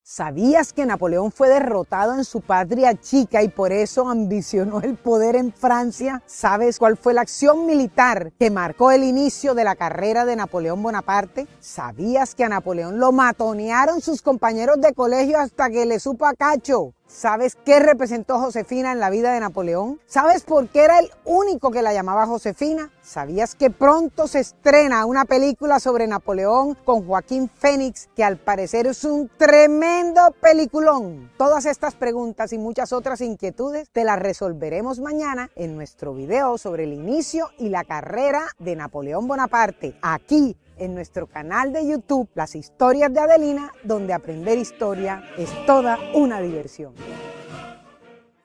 ¿Sabías que Napoleón fue derrotado en su patria chica y por eso ambicionó el poder en Francia? ¿Sabes cuál fue la acción militar que marcó el inicio de la carrera de Napoleón Bonaparte? ¿Sabías que a Napoleón lo matonearon sus compañeros de colegio hasta que le supo a cacho? ¿Sabes qué representó Josefina en la vida de Napoleón? ¿Sabes por qué era el único que la llamaba Josefina? ¿Sabías que pronto se estrena una película sobre Napoleón con Joaquín Phoenix, que al parecer es un tremendo peliculón? Todas estas preguntas y muchas otras inquietudes te las resolveremos mañana en nuestro video sobre el inicio y la carrera de Napoleón Bonaparte, aquí en nuestro canal de YouTube, Las Historias de Adelina, donde aprender historia es toda una diversión.